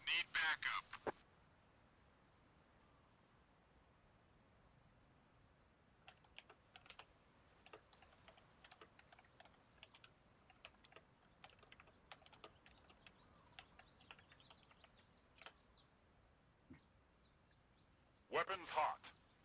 Need backup. Weapons hot.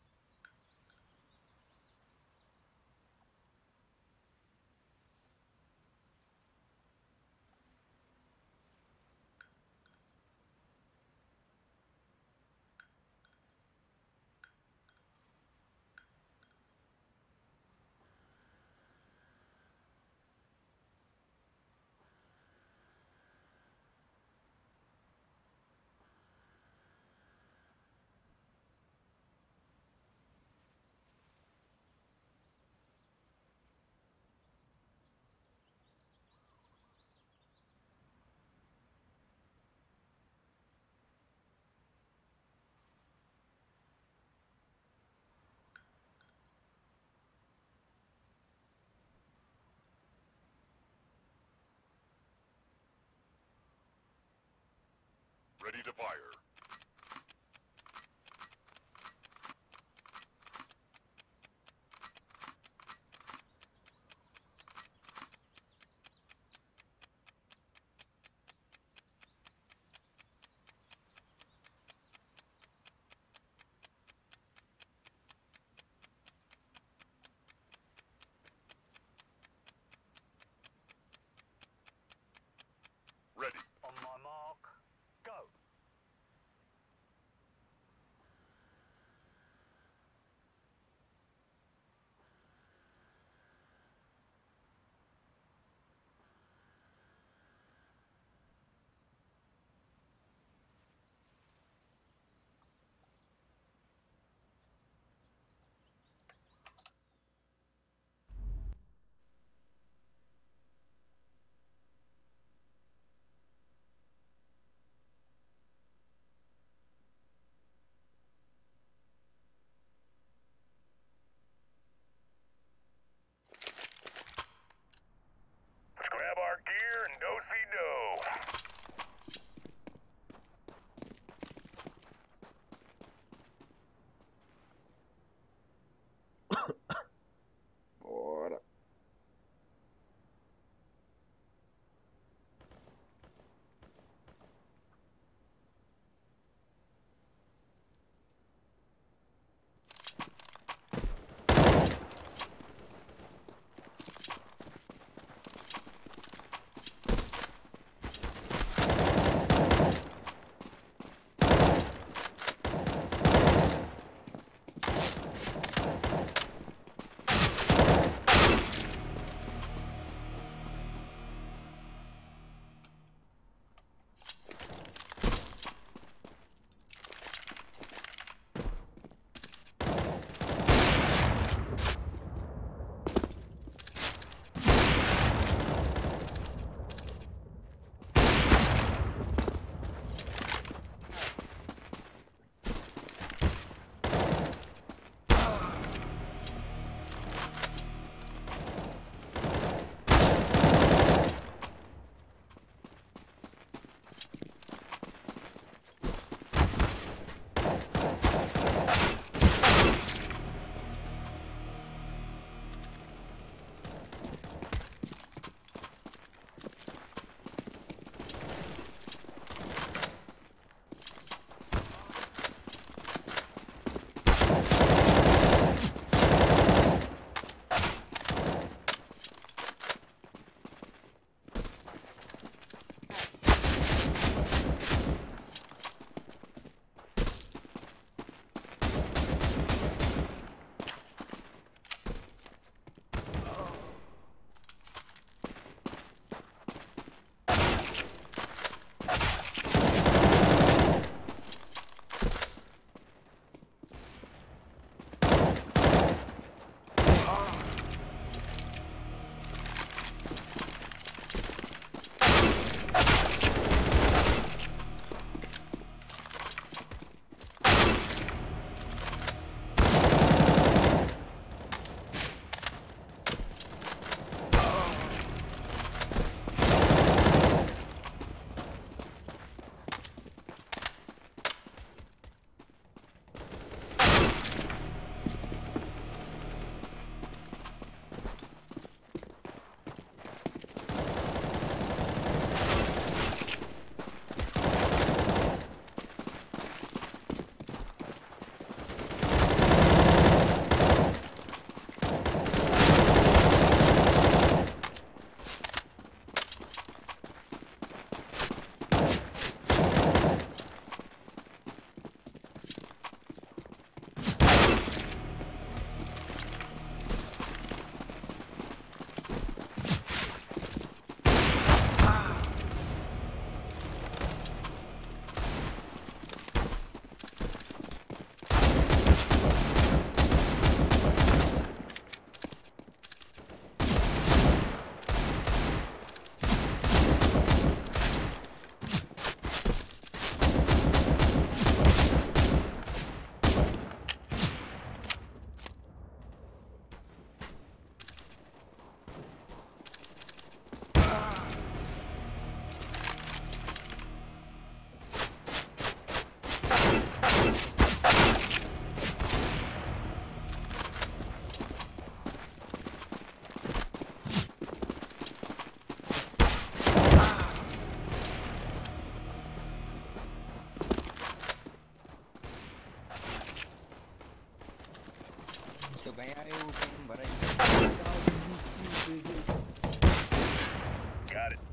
Ready to fire. Ready. On my mark, go. Bora aí. Salve, imbecil, desejo. Got it.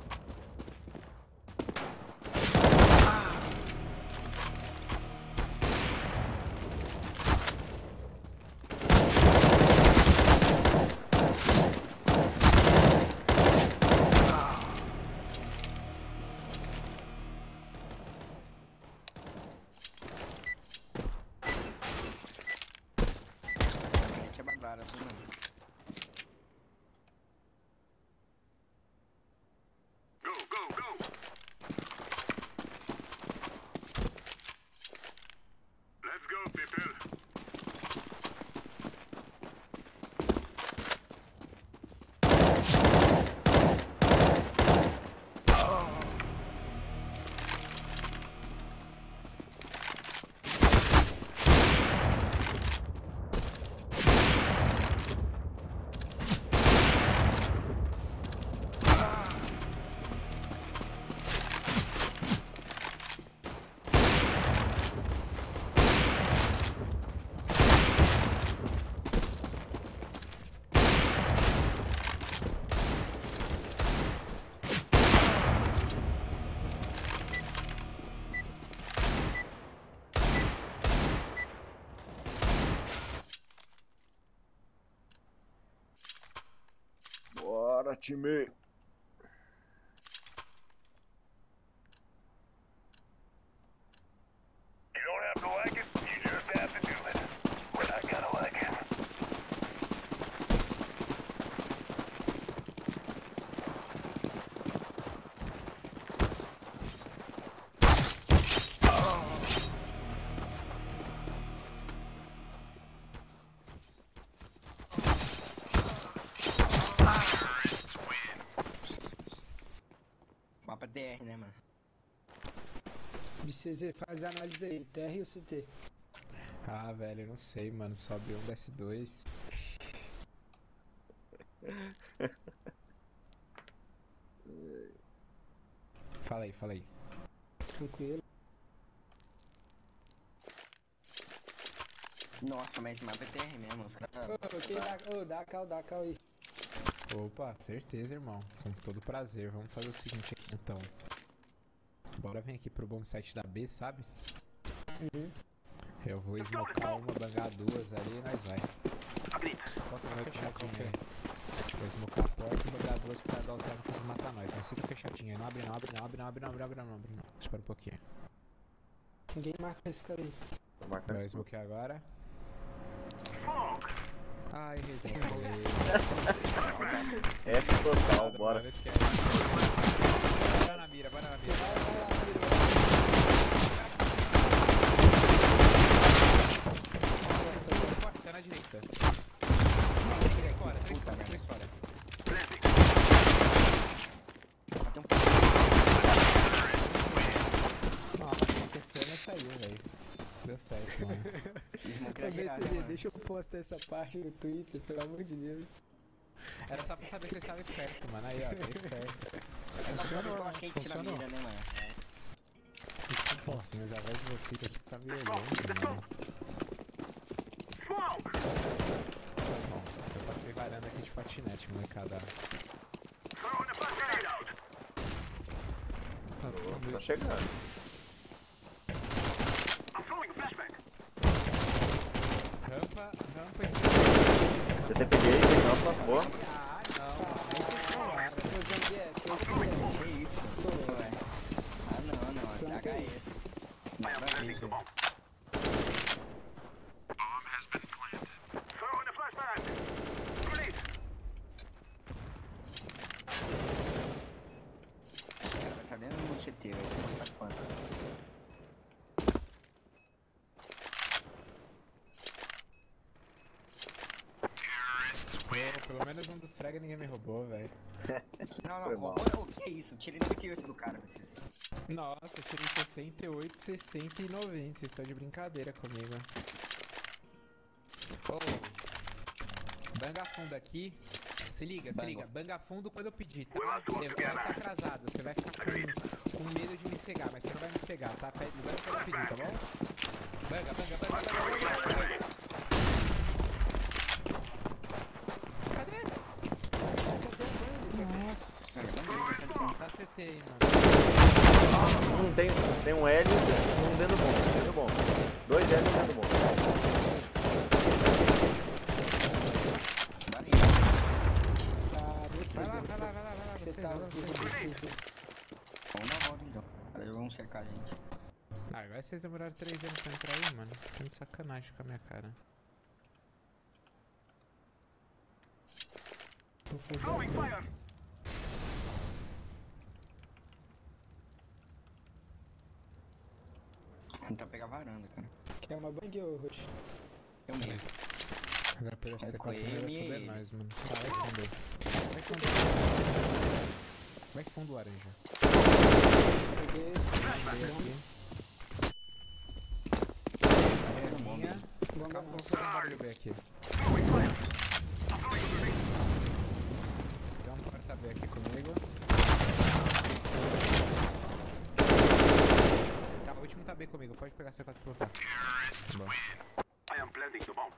Que é babara, tudo mano. Go, go, go. Let's go, people. Bora, time! You don't have to like it, you just have to do it. We're not gonna like it. Mapa DR, né, mano? BCZ, faz a análise aí, TR ou CT? Ah, velho, eu não sei, mano. Sobe um, desce dois. Fala aí, fala aí. Tranquilo. Nossa, mas esse mapa é TR mesmo, os caras. Dá cal aí. Opa, certeza, irmão. Com todo prazer. Vamos fazer o seguinte aqui, então. Bora vir aqui pro bom site da B, sabe? Uhum. Eu vou smocar uma, bangar duas ali e nós vai. Bota o meu fechadinho aí. Vou smocar a porta e bangar duas pra dar o tempo pra você matar nós. Mas fica fechadinho aí. Não abre não, abre não, abre não, abre não, abre não, abre não, abre não. Espera um pouquinho. Ninguém marca esse cara aí. Tô marcando. Vai smokear agora. Ai, resmoquei. F total, bora. Bora na mira, bora na mira. Tá na direita. Três fora, três fora, três fora. Nossa, aconteceu, mas saiu, velho. Deu certo, mano. Smoke Ô, era geral, né, BTV, mano? deixa eu postar essa parte no Twitter, pelo amor de Deus. Era só pra saber que você estava esperto, mano. Aí, ó, tá esperto. Eu só Funcionou, coloquei que tira a funcionou. mira, né, mano? Nossa, mas a voz de vocês aqui tá meio longe, mano. Tá bom, eu passei varando aqui de patinete, molecada. Throwing a flash grenade out. Tá chegando. I'm throwing a flashbang. Rampa e... Você tem peguei, tem rampa, boa. Ah, não. Ô, Zambié, tô Que isso? Ué. Ah, não, é HS. Mas vai ver. Bomb has been planted. Throwing a flashbang. Grenade. Esse cara vai estar dentro do CT, velho. Vou mostrar quanto. Pelo menos um dos frag ninguém me roubou, velho. Não, Foi roubou. O que é isso? Tirei 98 do cara, vocês. Nossa, eu tirei 68, 60 e 90. Vocês estão de brincadeira comigo. Ô, banga fundo aqui. Se liga, se liga. Banga fundo quando eu pedir, tá? Vai ser atrasado. Você vai ficar com medo de me cegar, mas você não vai me cegar, tá? Pede, banga quando eu pedir, tá bom? Banga, banga, banga, banga, banga, banga. tem um L e um dentro do bomba. Dentro do bomba. 2 L e um dentro do bomba. Dá nem. Tá do outro Vai lá, lado, vai lá, vai lá, vai lá. Você Você, tá vai lá, aqui, você. Vamos dar uma volta então. Agora vamos cercar a gente. Ah, agora vocês demoraram 3 anos pra entrar aí, mano. Ficando de sacanagem com a minha cara. Vou fazer Throwing agora. fire. Tentar pegar a varanda, cara. Quer uma bang ou roxo? Eu mesmo. Agora pelo É C4 com vai ele e foder ele. nós, mano. Tá, vai fundo aí. Vai fundo. Vai fundo, laranja. Peguei. Veio aqui. A minha. Bomba Acabou não. com o W aqui. Então, porta B aqui comigo. Tá, o último tá B comigo. Pode pegar C4 e voltar. Bom. I am planting the bomb.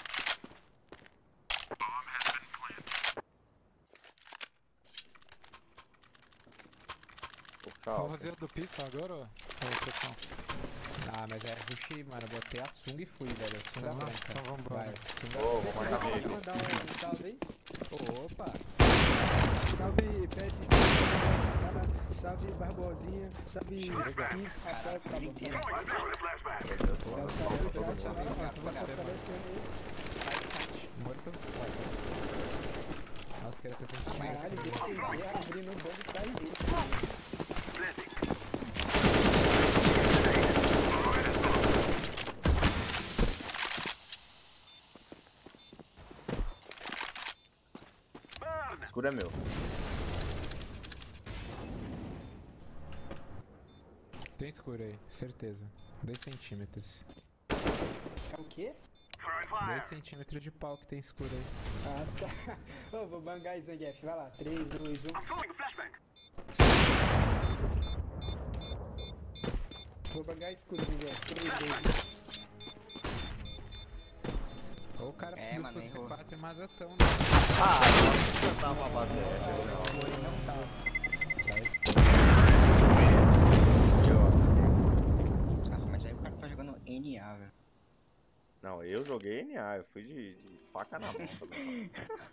Tchau. Vamos fazer o do pistol agora ou pressão? Ah, mas é rush, mano. Eu botei a sunga e fui, velho. Sunga Então, branca. então vambora. Vai, sunga Ô, vou marcar Posso B. mandar um salve aí? Opa! Salve PS, salve Barbosinha, salve Spinks, rapaz, tá bom. Flashback. Eu tô lá. Nossa, Falta todo grátis, mundo. agora, mano, vai aparecendo aí. Morto. Nossa, queria ter tentado Caralho, vocês iam abrindo o bombo pra gente. Burn. Escuro é meu. Tem escuro aí, certeza. 2 centímetros. É o quê? Throwing 2 fire. centímetros de pau que tem escuro aí. Ah, tá. Ô, vou bangar isso aí, Jeff. Vai lá, 3, 2, 1. I'm throwing a flashbang. Vou bangar escurozinho, Jeff. 3, 2, 1. Ou o cara É, mano, do errou. C4 e maratão, né? Ah, não tava batendo. Não tá. Tá Nossa, mas aí o cara tá jogando NA, velho. Não, eu joguei NA, eu fui de faca na mão. também.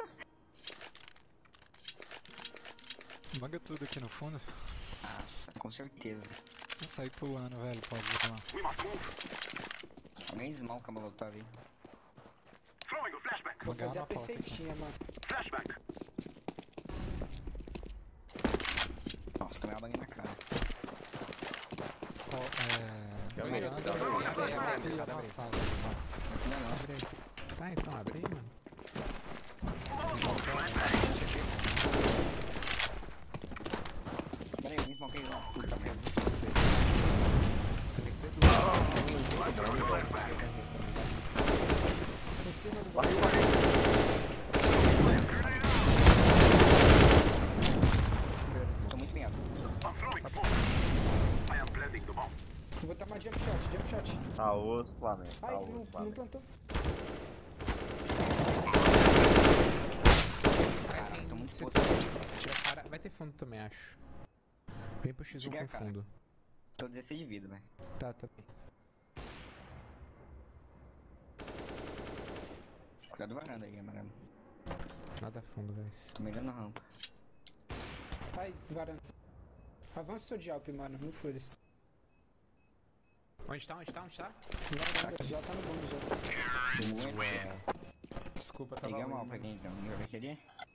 Manga tudo aqui no fundo. Nossa, com certeza. Vou sair pulando, velho. Pode ir lá. We must move. Alguém esmalca a molotov aí. Throwing a flashbang. Vou Pegar fazer a uma pauta aqui. perfeitinha, mano. Flashbang. Nossa, tomei uma bang na cara. Eu Varanda, meio que tava abre, abre, abre, abre, abre, abre. abre a sala. Não, não. Abre aí. Tá, então abre aí, mano. Pera aí, alguém esmalquei lá. Puta merda. Tem que ter duas. Em cima do Barril, bombo. barril. Tô muito bem alto. I'm throwing bomb. I am planting the bomb. Vou tomar jump shot, jump shot. Tá osso, Flamengo. Ai, Tá não, osso, não Flamengo. plantou. Cara, tô muito Se- exposto. Tira a cara. Vai ter fundo também, acho. Vem pro X1 Tirei a com cara. fundo. Tô 16 de vida, velho. Tá, tá bem. Cuidado varanda aí, amarelo. Nada fundo, guys. Tô mirando a rampa. Ai, varanda. Avança o seu de Alp, mano, não foda-se. Onde tá? Onde tá? Onde tá? Varanda, já tá no bombo, já. Desculpa, tava Peguei ruim, mal, mano. peguei então. Não vai querer?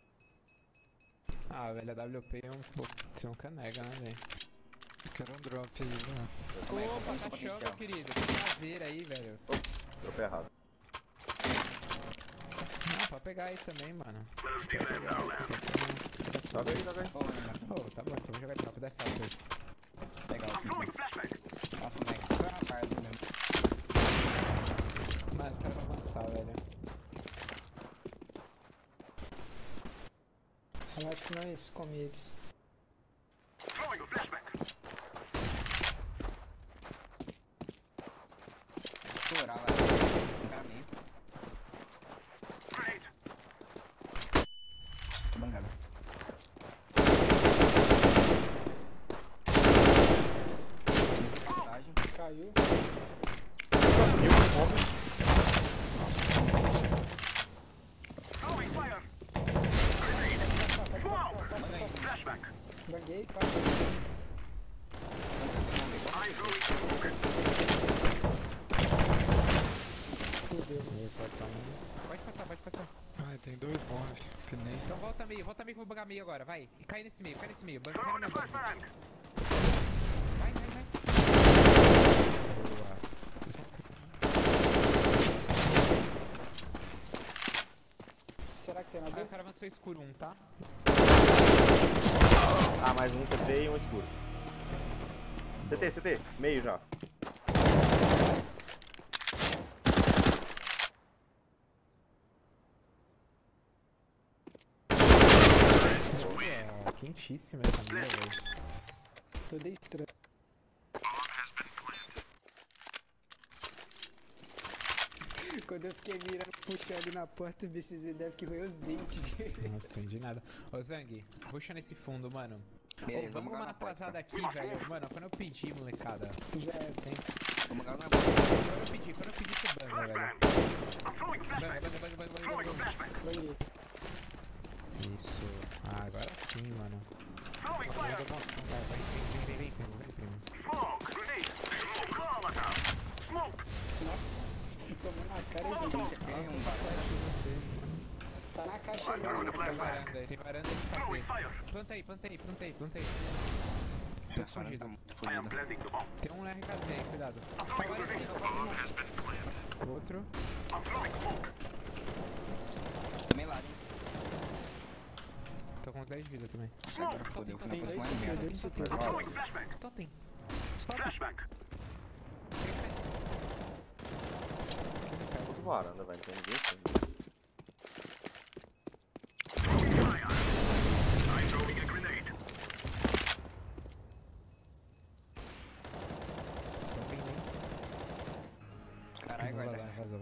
Ah, velho, a WP é um pouco. Você nunca nega, né, velho? Quero um drop aí, velho. Calma aí, Opa, vamos tá potencial. meu querido. Que prazer aí, velho. Deu pé errado. Não, pode pegar aí também, mano. Joga aí, joga aí. Ô, mano, Ô, tá bom, então vou jogar drop dessa vez. pegar I'm throwing o a flashbang. Nossa, moleque. Foi uma parda mesmo. Mas os caras vão avançar, velho. Eu acho que nós come eles. Throwing a flashbang. Estourar, velho. Um cara meio. Grenade. Tô bangado. tem dois bombs. Pinei. Então volta meio que eu vou bangar meio agora, vai. E cai nesse meio. Banca na minha banca. Vai. Boa. Será que tem na Aí B? o cara avançou escuro um, tá? Ah, mais um CT e um escuro. CT, meio já. Boa. Quentíssima essa minha, velho. Toda estranha. Quando eu fiquei mirando, puxando na porta, o BCZ deve que roeu os dentes. Não entendi nada. Ô Zang, puxa nesse fundo, mano. Beleza, Ô, vamos vamos uma na porta. atrasada aqui, velho. Mano, quando eu pedi, molecada. Já é. Tem... Vamos ganhar na Quando eu pedi, você banga, velho. Banga. Banhei. Isso. Ah, agora sim, mano. Vai, vem, primo. Nossa, tomou na cara esse Tem gente. um Tá na caixa ali, Tem mano. varanda de fazer. Planta aí. Tô escondido. tá muito fodido. Tem um RKZ aí, cuidado. Outro. Também lá, hein? Tô com 10 de vida também. Nossa, agora fodeu, fui na Tem próxima dois merda. jogadores CT. Totem. Tudo varanda, velho. Não tem ninguém assim. Totem, né? Caralho, Vai guarda. lá, vazou.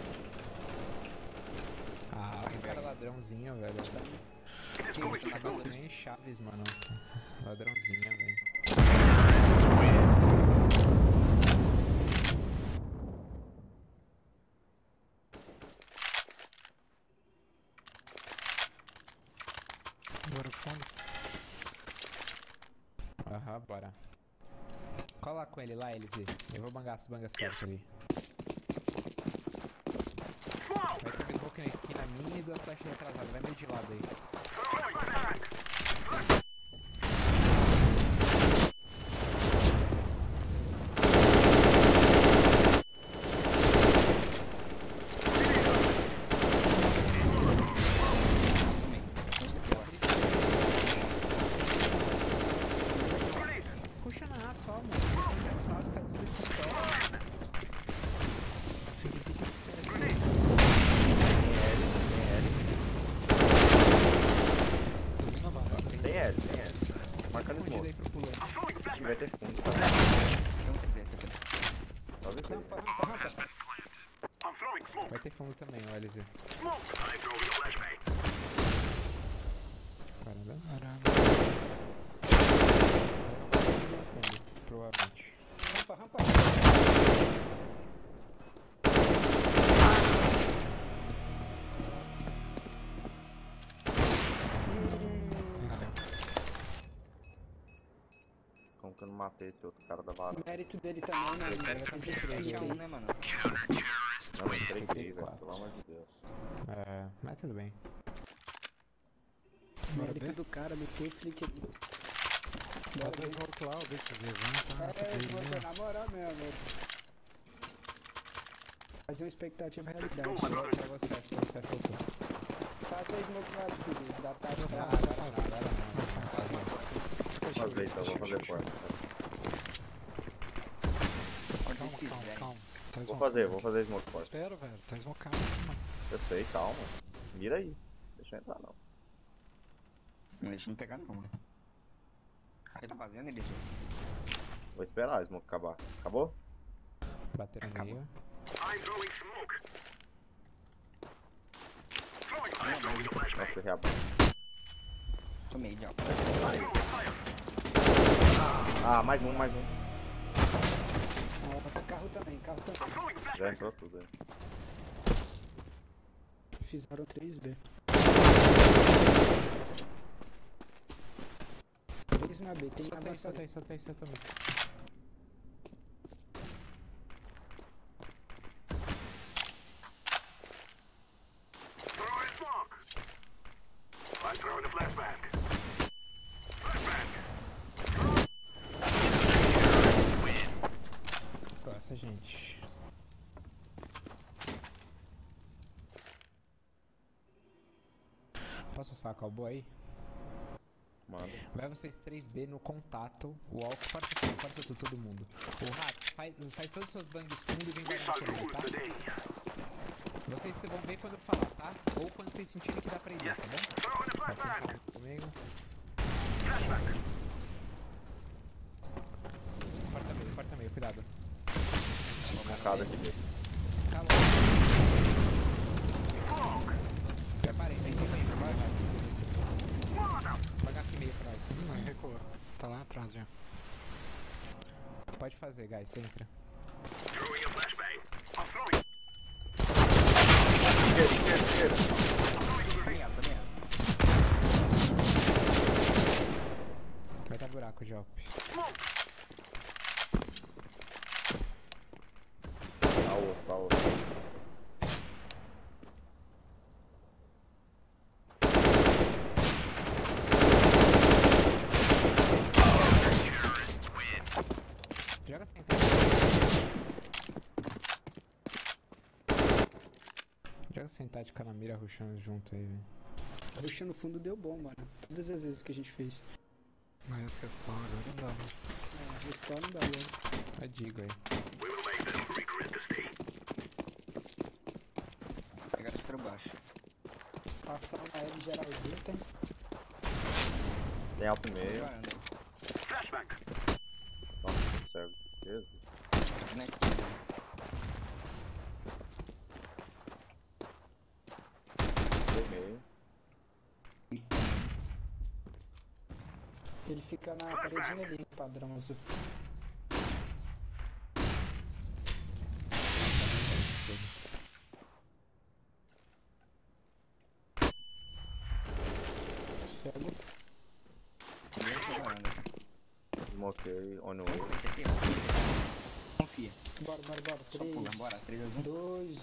Ah, os caras ladrãozinho, velho. Que isso, na bagulho. Nem Chaves, mano. Ladrãozinho, velho. Bora fundo. Aham, bora. Cola com ele lá, LZ. Eu vou bangar certo ali. Vai ter um smoke na esquina minha e duas flechas atrasadas. Vai meio de lado aí. Puxa na A só, mano. Engraçado, sai tudo de pistola. Você tem que ser assim. Tô vindo abaixo. Tem L. Marcando Escondido smoke. aí pro pulão. E vai ter fundo, tá? Tem um CT. Só ver se ele- Rampa. Vai ter fundo também, o LZ. Caramba. Caramba. Mas não vai ter fundo, provavelmente. Rampa. Como que eu não matei esse outro cara da varanda? Mérito dele também, né? Tinha um, né, mano? Não, eu entreguei, velho. Pelo amor de Deus. É, mas tudo bem. Bora Mérito ver. do cara, meteu o flick ali. Bota o smoke lá, ver se levanta. É, na moral mesmo. Fazer uma expectativa realidade. Pra você soltou. Faz a smoke lá, Cid. Dá taxa Ah, pra... agora não. Vou fazer então, vou fazer porta. Onde vocês quiserem. Calma. Tá Vou smocado. fazer smoke forte. Espera, velho. Tá smocado aqui, mano. Eu sei, calma. Mira aí. Deixa eu entrar não. Não deixa me pegar, não, mano. O que tá fazendo, ele? Vou esperar a smoke acabar. Acabou? Bateram no meio. Nossa, reabre. Tomei de alto. Ah, mais um. Nossa, carro também. Já entrou tudo aí. Fizeram 3B. 3 na B, tem Solta aí, avançado. solta aí. Posso passar a cowboy aí? Manda. Vai vocês 3B no contato. O Alck, força tudo, todo mundo. O Rax, faz todos os seus bangs fundo e vem guardar comigo, tá? Vocês vão ver quando eu falar, tá? Ou quando vocês sentirem que dá pra ir, tá bom? Vai ficar comigo. Porta meio, cuidado. Mancada aqui dentro. Calma. Preparei, vem meio pra nós. Pagar aqui meio pra nós. Não, recua. Tá lá atrás já. Pode fazer, guys, você entra. Esquerda. Caminhado. Vai dar buraco, Jop. Tá outro. Joga sentado. Joga sentado de canamira rushando junto aí, velho. Ruxa no fundo deu bom, mano. Todas as vezes que a gente fez. Mas respawn agora não dá, né? Respawn não dá, né? É digo aí. Pegaram os pra baixo. Passar uma L geral junto, hein? Tem alto e meio. Varanda. Nossa, tô cego. Jesus. Na esquerda. Tem meio. Ele fica na paredinha ali, padrão azul. Cego. Nessa varanda. Smokei, on way. Confia. Bora. Só pula, bora. 3, 2, 1. 2.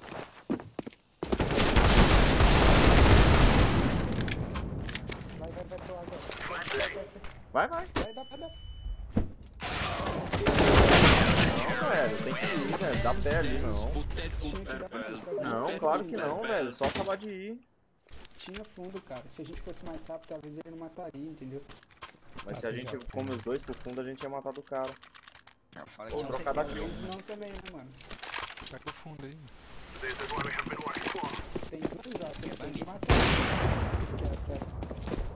Vai pro água. Vai. Vai dar. Não, velho, tem que ir, velho. Dá pé ali, não. Tinha que dar pra Não, claro que não, velho. Só acabar de ir. Tinha fundo, cara. Se a gente fosse mais rápido, talvez ele não mataria, entendeu? Mas se a gente come os dois pro fundo, a gente ia matar do cara. Fala Ou que trocar daqui. Talvez não também, né, mano? Pega o fundo aí. Tem dois altos, tem que matar. Quero.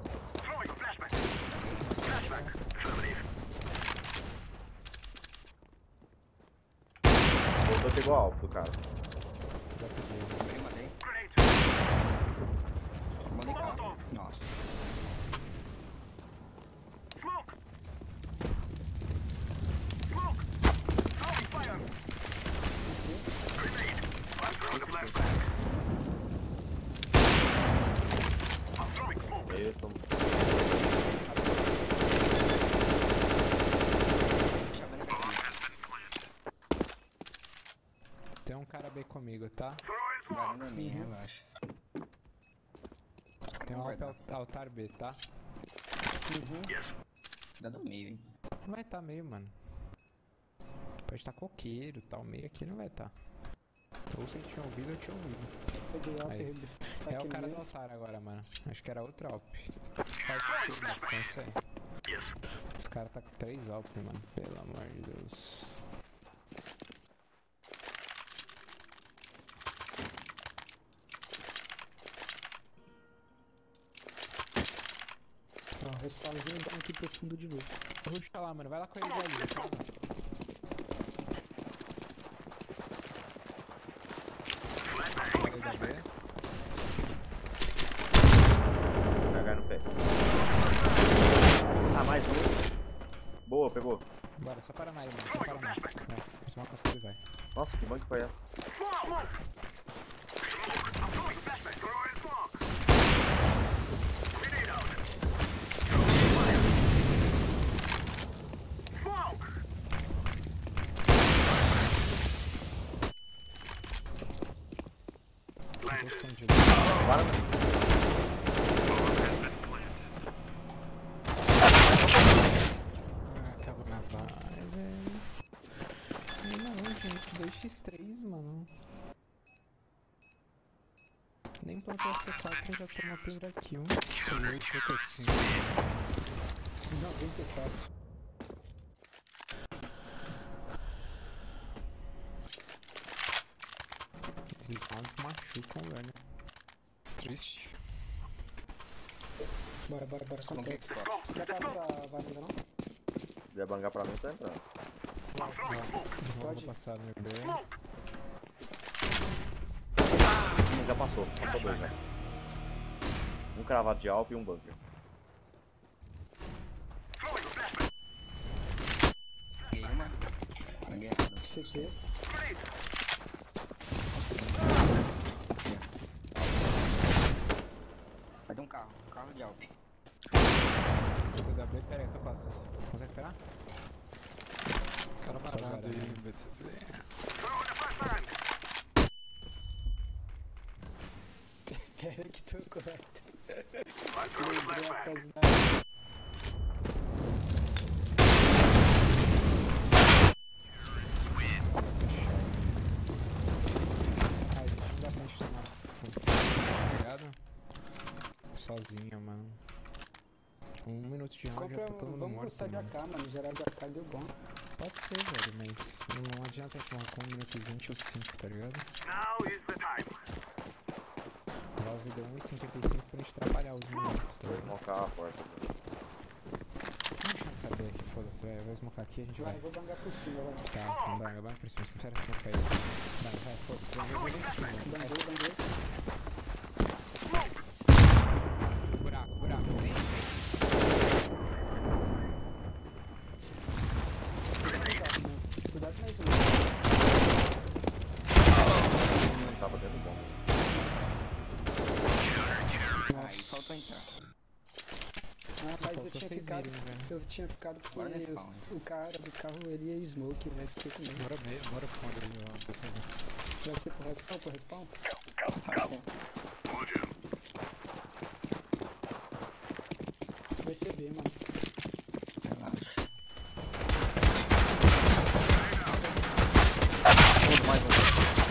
Voltou, pegou alto do cara. mandei. Mandei carro. Nossa. Isso. Tem um cara bem comigo, tá? Varanda minha, relaxa. Tem um altar B, tá? Dá do meio, hein. Não vai tá meio, mano. Pode estar coqueiro, tá? O meio aqui não vai tá. Ou se tinha ouvido, eu tinha ouvido. Peguei alto, Aí. ele. Tá É aqui o cara no do meio. altar agora, mano. Acho que era outro Alp. Faz sentido, né? Isso aí. Esse cara tá com 3 Alp, mano. Pelo amor de Deus. Ó, respawnzinho dá aqui pro fundo de novo. Ruxa lá, mano. Vai lá com ele ali, tá? Pega da B. Cagar no pé. Ah, mais um. Boa, pegou. Bora, só para na aí, mano. Só para na. É, smoke tudo e vai. Nossa, que bom que foi essa. Tô escondido. Para. Ah, acabou nas balas. Ai, velho. Não, gente. 2x3, mano. você sabe que eu já tô uma pira kill. Tomei 85. 94. Esses rounds machucam, velho. Triste. Bora. Smoke Acontece. Xbox. Quer passar a varanda não? Se quiser bangar pra mim, tá entrando. Não Pode. vou passar no B. Já passou dois, né? Um cravado de Alp e um bunker. Peguei uma. Peguei errado. CT. Vai ter um carro de Alp. TW, pera aí, eu tô costas. Consegue esperar? Cara parado aí, BCZ. Pera que tô costas. Lembrei a coisa da... Ai, gente, não dá pra gente tomar fundo. Obrigado. Sozinha, mano. 1 minuto de round já tá todo mundo Vamos morto, gostar de mano. AK, mano. Geral de AK deu bom. Pode ser, velho, mas não adianta a gente com 1 minuto e 20 ou 5, tá ligado? Now is the time. A Valve deu 1,55 pra gente trabalhar os minutos, tá Vou ligado? smocar a porta. Deixa eu saber aqui, foda-se, velho. Eu vou smocar aqui e a gente vai. Vai, vou bangar por cima, vai. Tá, então banga por cima. Se começar a smocar aí. Vai, foda-se. Eu vou dentro de mim. Banguei. Buraco. Cuidado mais um. Tava dentro do bomba. Aí faltou entrar. Ah, mas eu Faltou tinha vocês ficado. virem, velho. Eu tinha ficado porque Bora nesse spawn, o cara do carro ele ia smoke, velho. Fiquei com medo. Bora fundo ali, ó, BCZ. Vai ser pro respawn? Vai ser B, mano. Relaxa. Mais um.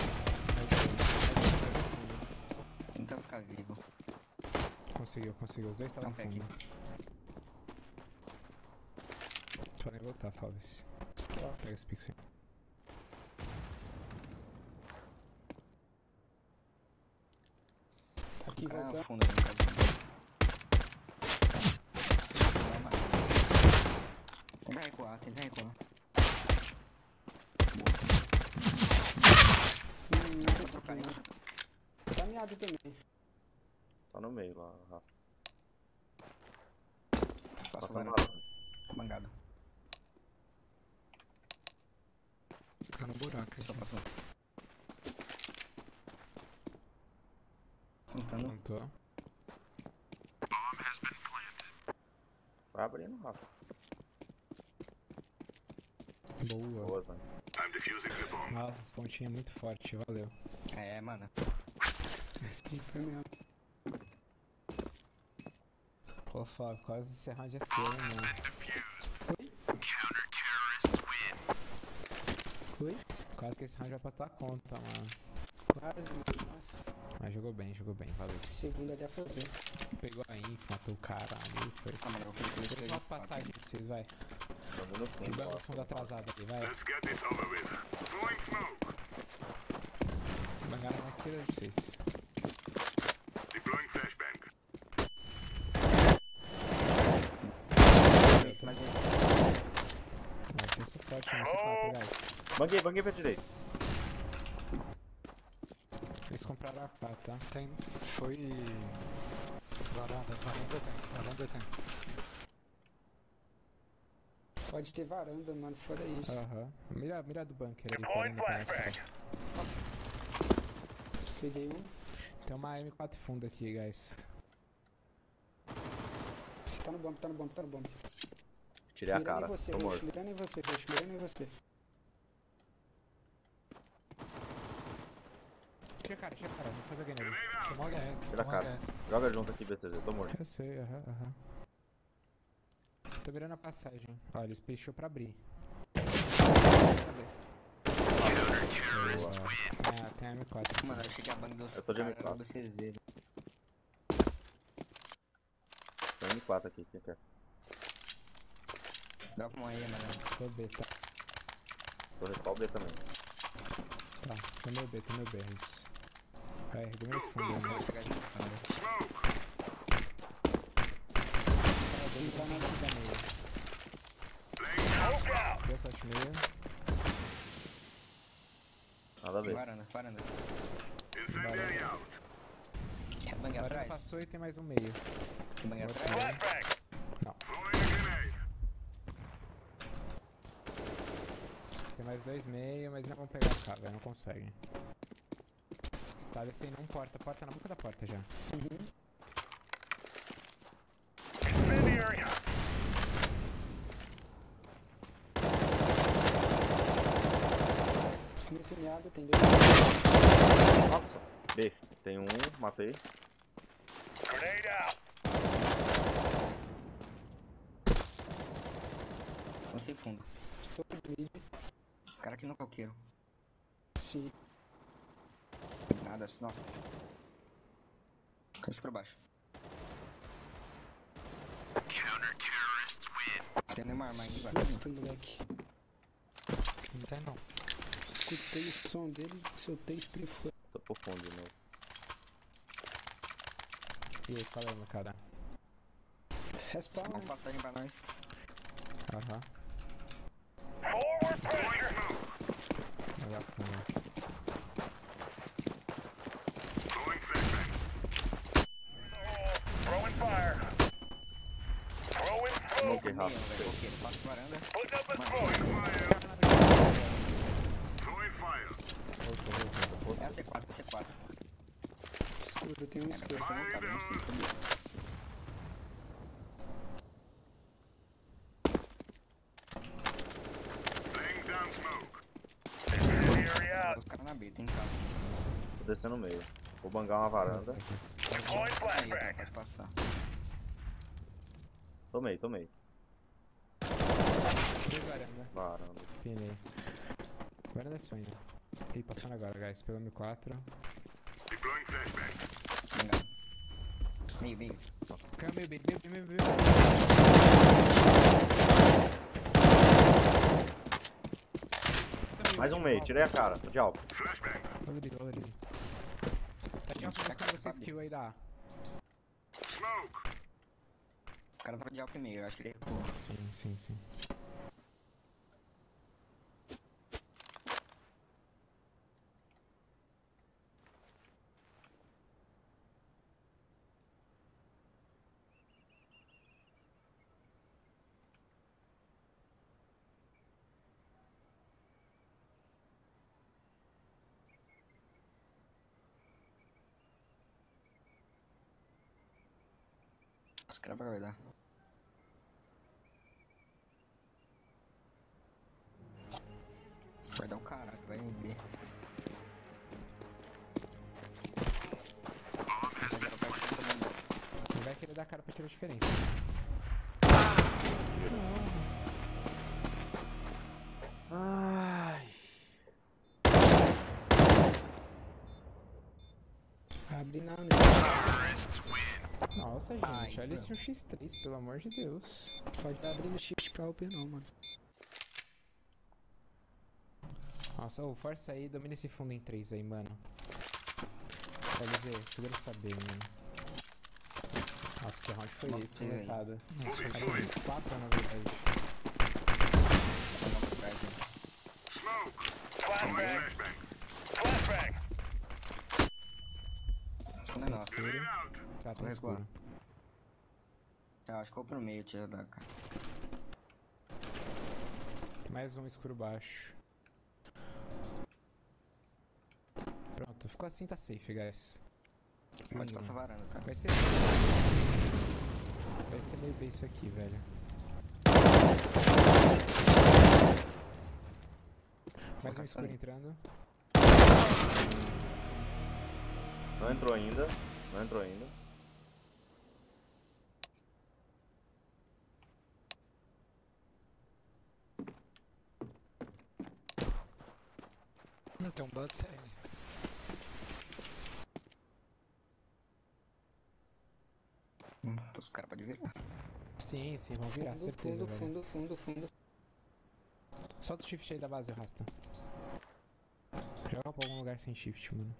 Tenta ficar vivo. Conseguiu. Os dois estavam Então, pega fundo. Vocês podem voltar, Falves. Tá. Pega esse pixel. Tá aqui Cara, voltando. fundo ali, no caso. Tenta recuar. Não Passou consegui, caindo. não. Tá miado também. Tá no meio lá, Rafa. Passou Passando varanda. varanda. Bangado. Fica no buraco aí. Só passou. Tentando. Não tô. Vai abrindo, Rafa. Boa. Boa, Zan. I'm defusing the bomb. Nossa, esse pontinho é muito forte, valeu. É, mano. Sim, foi mesmo. Pô, Flávio, quase esse round é seu, hein, mano. Foi? Quase que esse round vai pra tua conta, mano. Quase, mano. Nossa. Mas jogou bem, valeu. Segunda ali a fazer. Pegou a inf, matou o cara ali, foi. Ah, mano, eu fui por Vou uma passagem pra vocês, vai. Tô no E fundo, banga ó. o fundo atrasado ali, vai. Let's get this over with. Throwing smoke. Bangaram na esquerda de vocês. Deploying flashbang. esse, mas esse. Vai ter suporte nesse 4, guys. Banguei pra direita. Eles compraram a 4, tá? Tem. Foi. Varanda tem. Pode ter varanda, mano. Fora isso. Aham. Mira do bunker aí, Deploying parando pra flashbang. Peguei um. Tem uma M4 fundo aqui, guys. Tá no bomb. Tirei a Mirando cara. em você, Tô Roxo. morto. Mirando em você, Roxo. Mirando em você. Tira a cara, não faz a game ali. Tomou HS. Tira a cara. Joga junto aqui, BCZ. Tô morto. Eu sei, aham. Tô virando a passagem. Olha, ele fechou pra abrir. Boa. Tem a M4. Mano, eu achei que a bang do Eu tô de cara M4. era do CZ. M4 aqui, quem quer? Dropa uma aí, mano. Tô B, tá? Tô respal B também. Tá, tem meu B, é isso. Vai, domina esse fundo aí, Vou né? chegar junto, cara. Ele tá na meia. Smoke out. Deu 7 meia. Nada a ver. Varanda. Incendiary out. Headbang Agora atrás. passou e tem mais um meio. Headbang Outro atrás. meio. Flashbang. Não, Throwing a grenade. tem mais 2 meio, mas não vão pegar a cara, velho, não conseguem. Tá descendo um porta na boca da porta já. Incendiary. Fio tuneado, tem 2. Nossa, B. Tem um, matei. Grenade out. Não sei fundo. Tô com mid. Cara aqui no coqueiro. Sim. Nada, nossa. Cai pra baixo. Tem nenhuma arma aí, velho. Puta, moleque. Não tem não. Escutei o som dele, soltei spray fora. Tô por fundo de novo. E aí, qual é, meu cara? Respawn, Vamos né? passagem pra nós. Aham, Forward pressure. legal também. Throwing flashbang. Throwing fire. Throwing smoke. Smoke Meio, rápido. velho. Coqueiro. Passa varanda. Putting up a smoke. Throwing fire. Voltou. É a C4, C4. Escuro, tem um escuro. Tá montado, não sei, fodeu. Laying down smoke. Incendiary out. Os caras na B, tem calma. Tô descendo no meio. Vou bangar uma varanda. Deploying Aí, flashbang. pode passar. Tomei. Tem varanda. Varanda. Pinei. Varanda é sonho. Ih, passando agora, guys. Pegou M4. Deploying flashbang. Engano. Meio. Caiu meio bem. Mais um meio, tirei a cara. Tô de alto. Flashbang. Valorize. Tá de alto buscando essa skill aí da A. Smoke. O cara tava de alto e meio, eu acho que ele recuou. Sim. Os caras vai dar. Vai dar um caralho, vai ver. Não vai querer dar cara pra tirar a diferença. Ai. Abre na né? Nossa, Ai, gente, olha não. esse 1x3, pelo amor de Deus. Pode abrir no shift pra open não, mano. Nossa, ô, força aí, domina esse fundo em 3 aí, mano. LZ, segura essa B, mano. Nossa, que round foi Nossa, esse, velho. molecada? Moving Era fluid. 4 na verdade. Smoke. Flashbang. Flashbang. Fundo é nosso. Grenade out. Tá, tá Vai escuro. recuar. Tá, acho que eu vou pro meio, tio da cara. Mais um escuro baixo. Pronto, ficou assim, tá safe, guys. Pode passar varanda, tá? Vai ser. Vai ser meio bem isso aqui, velho. Mais um escuro entrando. Não entrou ainda. Não tem um base L. Os caras podem virar. Sim, vão virar, certeza, velho. Fundo. Solta o shift aí da base, Rasta. Joga pra algum lugar sem shift, mano.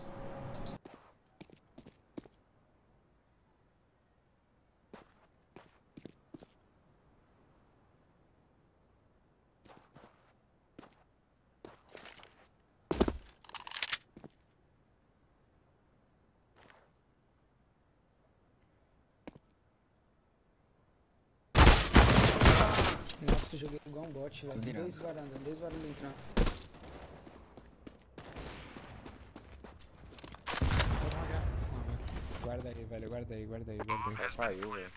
Nossa, eu joguei igual um bot, velho. Virando. Dois varandas entrando. Toma uma gravação, velho. Guarda aí, velho, guarda aí. Já saiu, velho.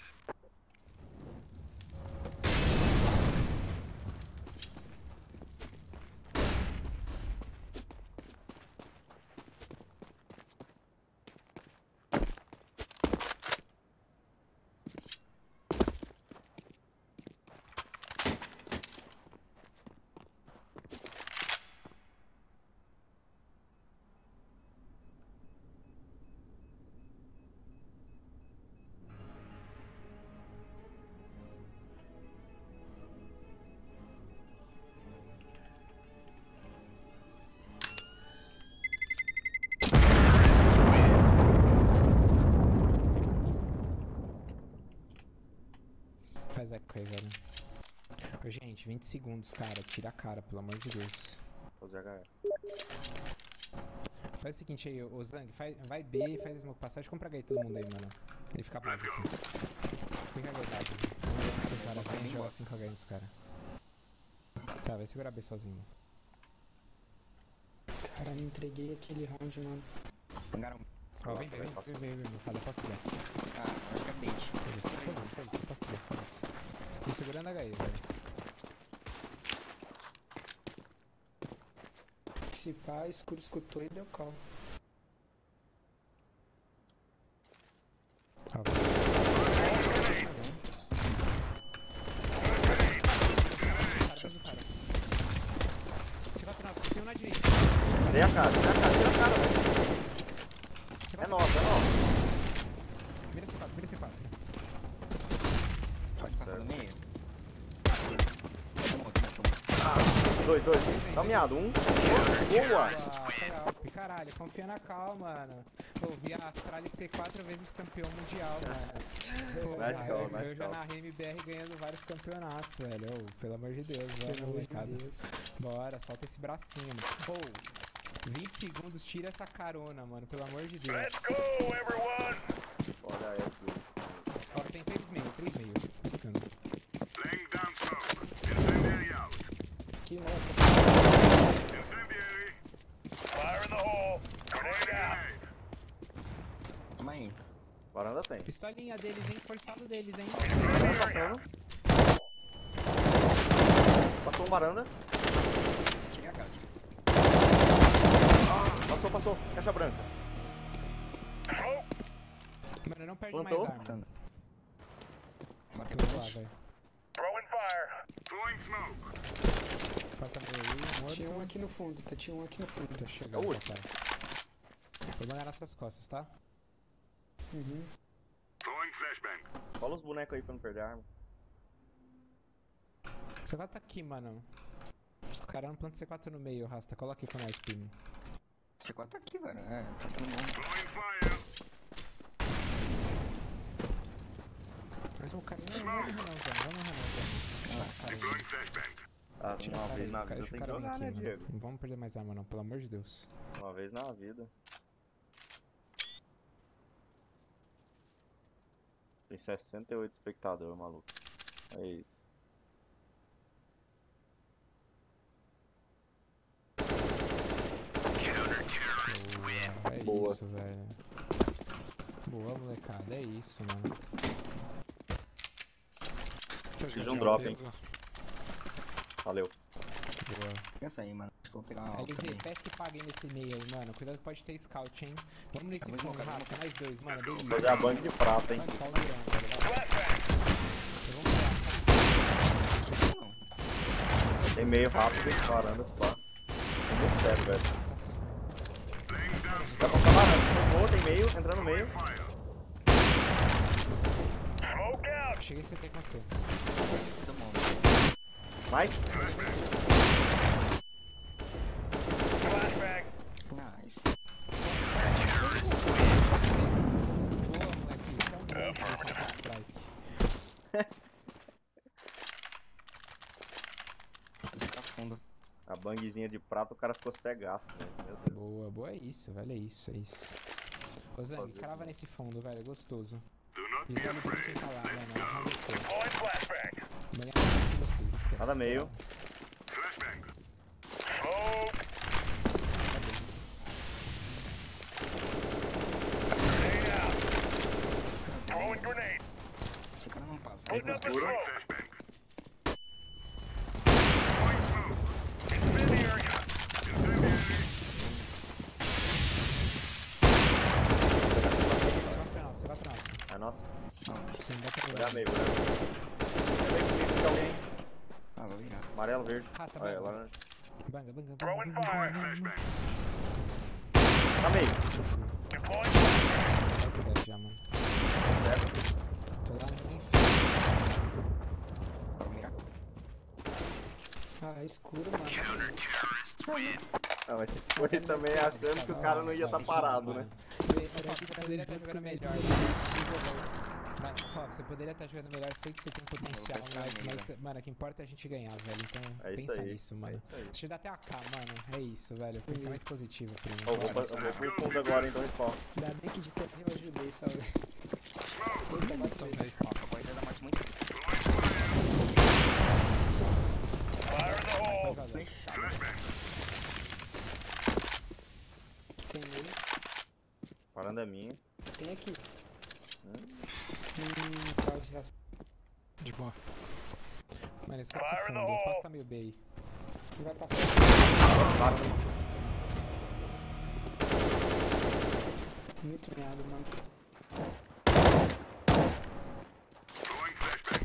Faz eco aí, velho. Ô, gente, 20 segundos, cara. Tira a cara, pelo amor de Deus. Vou fazer HR. Faz o seguinte aí, ô Zang, vai B, faz smoke passagem, compra H todo mundo aí, mano. Ele fica base aqui. Fica a verdade. O cara vem e joga 5H nos caras. Tá, vai segurar B sozinho. Caralho, entreguei aquele round, mano. Pegaram. Ó, vem, fala, posso ver. Ah, acho que é bait. Foda-se, posso ver, foda-se. Tô segurando a HE, velho. Se pá, escuro escutou e deu call. Ó, Você vai pra tem um na direita. Dei a cara, tira a cara, velho. É nossa. Vira C4. Pode passar no meio. Dois. Dá um miado. Um. Boa. Caralho, confia na calma, mano. Eu vi a Astralis ser 4 vezes campeão mundial, mano. Nice Eu já call. narrei MBR ganhando vários campeonatos, velho. Ô, pelo amor de Deus, velho. Pelo amor de Deus. Bora, solta esse bracinho, mano. Ô, 20 segundos, tira essa carona, mano. Pelo amor de Deus. Let's go, everyone! Olha aí, filho. Ó, tem 3,5. Ficando. Laying down smoke. Incendiary out. Que nota. Incendiary. Fire in the hole. Grenade out. Toma aí. Varanda tem. Pistolinha deles, hein? Forçado deles, hein? Passou um varanda. Tirei a cara. Passou. Caixa branca. Mano, não perde Plantou? mais arma. Matando. Matei Vamos lá, bastante. velho. Throwing fire. Throwing smoke. Falta meio aí, morto. Tinha um aqui no fundo, tinha um aqui no fundo. Tá chegando, cara. Vou mandar nas suas costas, tá? Uhum. Throwing flashbang. Cola os bonecos aí pra não perder a arma. C4 tá aqui, mano. O cara não planta C4 no meio, Rasta. Coloca aqui com nós, Pino. C4 tá aqui, velho. É, tá todo mundo. Throwing fire. Mas o cara não vamos no Renan, velho. Deploying flashbang. Ah, Tira uma o cara vez aí, na cara, vida deixa tem o que cara vir jogar, aqui, né, mano. Diego? Não vamos perder mais arma, não, pelo amor de Deus. Uma vez na vida. Tem 68 espectadores, maluco. É isso. Boa, é Boa. isso, velho. Boa, molecada, é isso, mano. Preciso de um drop, hein. Valeu. Boa. Pensa aí, mano. Acho que eu vou pegar uma alta LZ, também. peça que paguem nesse meio aí, mano. Cuidado que pode ter scout, hein. Vamos nesse Vamos fundo, smocar, Rafa, nós dois, mano. Delícia. Vou fazer a banca de prata, hein. Mano, só o Duran, velho. Vamos lá. Tem meio rápido, hein. Varanda, pá. Tô muito sério, velho. Laying down Vai passar varanda. Tem meio, entrando no meio. fire. Cheguei sem ter com você. Todo mundo. Mais? Flashbang. Nice. Boa, moleque. Isso é um monstro de Counter-Strike. Esse tá fundo. A bangzinha de prata, o cara ficou cegaço, velho. Meu Deus. Boa, boa, é isso, velho, é isso, é isso. Ô Zang, crava nesse fundo, velho, é gostoso. Pisando bem quem tá lá, né, não, não gostei. Deploying flashbang. Amanhã eu faço vocês, esquece. Nada meio. Flashbang. Smoke. Grenade out. Throwing grenade. Esse cara não passa. Putting up a Segura. smoke. Incendiary. Você vai pra nós. É nosso. Você não dá pra Vou virar. dar meio, vou dar meio. Tem comigo de alguém. Ah, vou virar. Amarelo, verde. Rata, Olha, banga. laranja. Banga, banga, Throwing banga, fire. banga, banga. Tá meio. Deploying flashbang. Vai ser 10 já, mano. Certo? Tô lá no inferno. Vou mirar. Ah, é escuro, mano. Ah, mas você foi também achando que os caras não iam estar parados, né? Você poderia estar jogando melhor. Mano, ó, você poderia estar jogando melhor, sei que você tem potencial, mas, mano, o que importa é a gente ganhar, velho. Então, É isso pensa aí. nisso, mano. É isso aí. Deixa eu dar até AK, mano. É isso, velho. Pensamento positivo, primo. Ó, vou pro fundo agora, então, spawn. Ainda bem que de terra eu ajudei, salve. Nossa, a corrida da morte muito Fire in the hole. fechada. Tem meio. Parando é minha. Tem aqui. Quase já. De boa. Mano, esse cara Fire se in the fundo. hole. Afasta meio B aí. Vai passar. Para. Muito meado, mano. Throwing flashbang.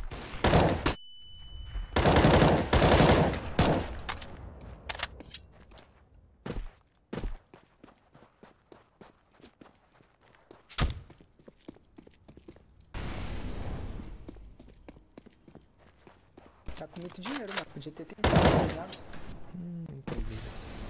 Tá com muito dinheiro, mano. Podia ter tentado, tá ligado? Entendi.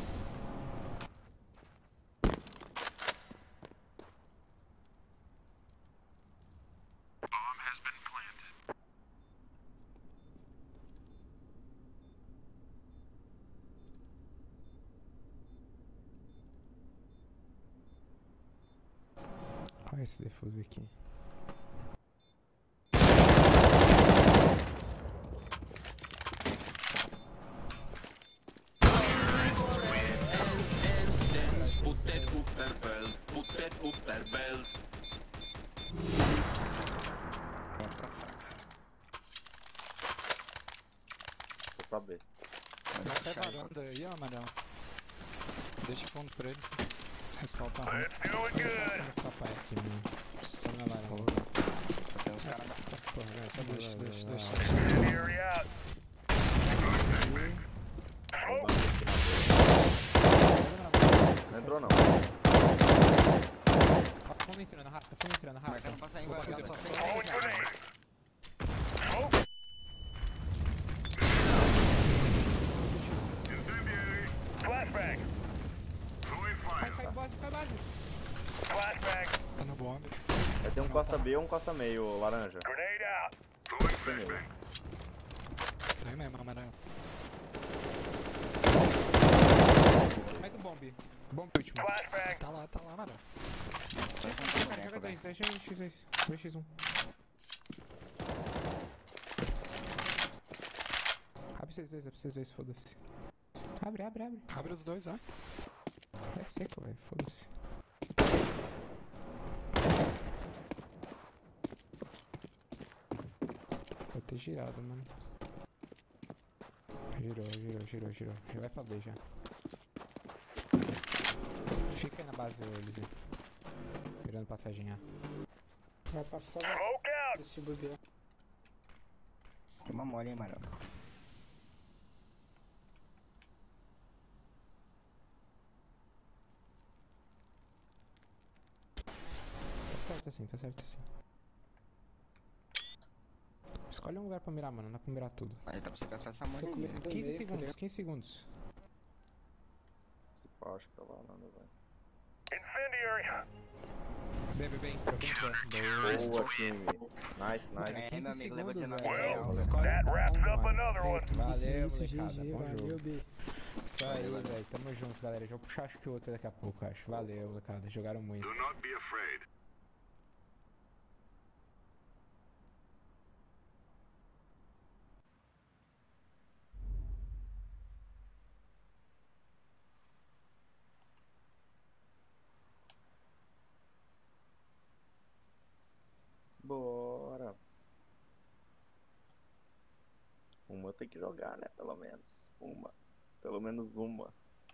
Olha esse defuso aqui. Contra fraca. Vou pra B. Vai Até fechar. varanda aí, ó, amarelo. Deixa fundo pra eles. Respaltar. Let's do it good. Vou papai aqui, mano. Só na laranja. Só tem uns caras na Porra, velho, tá Deixa, bom, deixa, vai, deixa. vai. Incendiary out. Smoke. Não entrou, não. Fundo entrando, rata, fundo entrando, rata. marcando pra sair embaixo. Só tem Throwing 3 já. grenade. Smoke. Incendiary. Flashbang. Throwing fire. Cai base, cai base. Flashbang. Tá no bombe. Vai ter um costa B ou um costa meio, laranja. Grenade out. Throwing flashbang. Tá aí mesmo, amarelo. Mais um bombe. Bombe último. Flashbang. Tá lá, amarelo. Só encontrar Joga boneco, velho. 2, deixa X2. 2x1. Abre vocês dois, foda-se. Abre. Abre os dois, ó. É seco, velho, foda-se. Vai ter girado, mano. Girou. Já vai pra B já. Fica aí na base, ô Elise. Virando pra sajinha. Vai passar Smoke out. esse bobear. Tem uma mole, hein, amarelo. Tá certo assim. Escolhe um lugar pra mirar, mano. Não dá pra mirar tudo. Aí dá pra você gastar essa Tô money com aí, medo né? do 15 meio, segundos, 15 segundos. Se pá, acho que tá varando, velho. Incendiary! Bem, bem, troquei no Boa, time. Nice, Cara, nice. 15 meu amigo, levou segundos, 19 velho. real. Escolhe That wraps um, up mano. another one. Valeu, isso, molecada. GG, Bom valeu, jogo. B. Isso aí, velho. Tamo junto, galera. Já vou puxar acho que o outro daqui a pouco, acho. Valeu, molecada. Jogaram muito. Do not be afraid. Bora. Uma tem que jogar, né? Pelo menos. Uma. Pelo menos uma.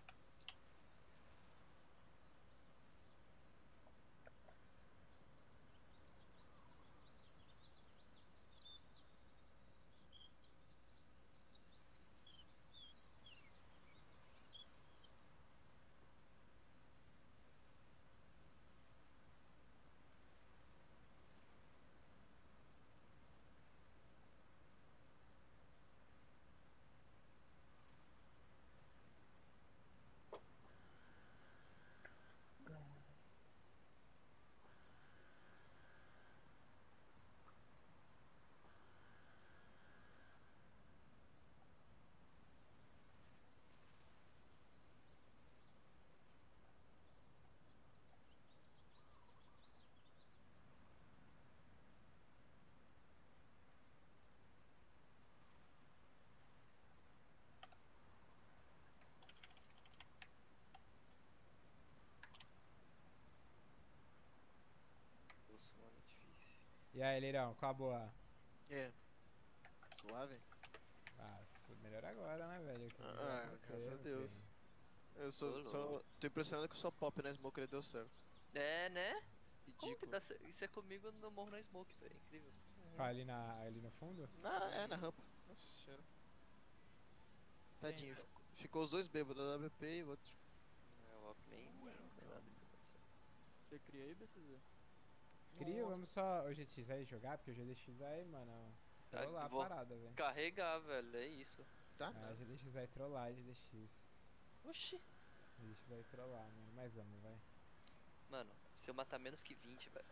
Nossa, mano, é difícil. E aí, Leirão, qual a boa? É. Suave? Ah, melhor agora, né, velho? Que eu jogar Ah, com você, graças a meu Deus. filho. Eu só tô impressionado que o sua pop na Smoker deu certo. É, né? Como que Ridículo. dá isso é comigo no morro na Smoke, velho. Incrível. Ah, ali no fundo? Na rampa. Nossa senhora. Tadinho, ficou os dois bêbados, a WP e o outro. É, o Op nem nada. Você cria aí, BCZ? Queria, vamos só o GX aí jogar, porque o GDX aí, mano, trollar a vou parada, velho. Carregar, velho, é isso. Tá? Ah, GDX aí trollar, GDX. Oxi. GDX aí trollar, mano. Mas vamos, vai. Mano, se eu matar menos que 20, velho.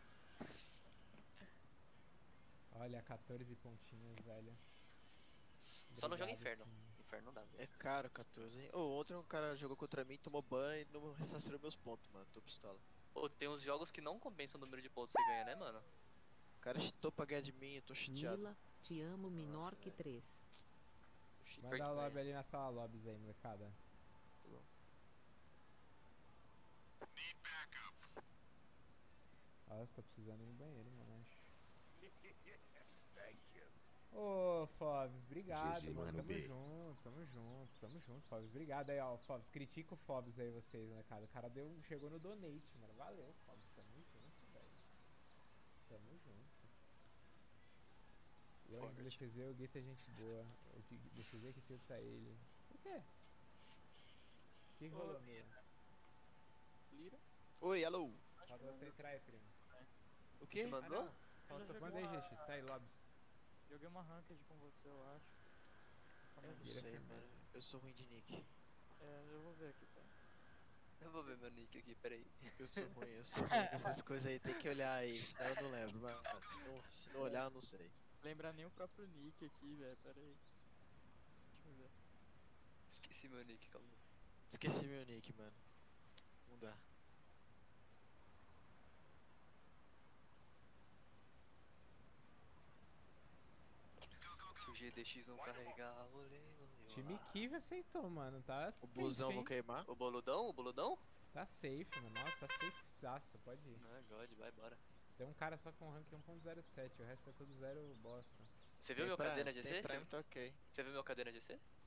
Olha, 14 pontinhos, velho. Só não joga Obrigado, Inferno. sim. Inferno não dá, É velho. caro 14, hein? Ontem um cara jogou contra mim, tomou banho e não ressarciu meus pontos, mano. Tô pistola. Ô, tem uns jogos que não compensam o número de pontos que você ganha, né, mano? O cara cheatou pra ganhar de mim, eu tô chateado. Mila, te amo menor Nossa, que velho. 3. O cheater Manda o ganha. lobby ali na sala lobbies aí, molecada. Tá bom. Nossa, tô precisando ir no banheiro, mano, acho. Ô, Fobs, obrigado, GG, mano. mano, Tamo B. junto, tamo junto, Fobs. Obrigado aí, ó, Fobs. Critica o Fobs aí, vocês, né, cara? O cara chegou no donate, mano. Valeu, Fobs. Tamo junto, velho. Tamo junto. E o DCZ, o Guita é gente boa. O DCZ que tira pra ele. Por quê? O que rolou, meu? Lira? Oi, alô. Falta você entrar aí, primo. O quê? Você mandou? Ah, não. Eu já Manda aí, joguei GX. Tá aí, lobbies. Joguei uma ranked com você, eu acho. Calma Eu aí. não Vira sei, firmeza. mano. Eu sou ruim de nick. É, eu vou ver aqui, tá? Eu vou ver meu nick aqui, peraí. Eu sou ruim, eu sou ruim com essas coisas aí. Tem que olhar aí, senão eu não lembro. Mas se não olhar, eu não sei. Lembrar nem o próprio nick aqui, velho, pera aí. Deixa eu ver. Esqueci meu nick, calma. Esqueci meu nick, mano. Não dá. Se o GDX não carregar, olê. Time Kive aceitou, mano. Tá O safe, busão hein? vou queimar. O boludão? O boludão? Tá safe, mano. Nossa, tá safezaço. Pode ir. Ah, God, vai, bora. Tem um cara só com rank 1.07. O resto é tudo zero bosta. Você viu meu KD na Tem GC? Prime, tá ok. Você viu meu KD na GC?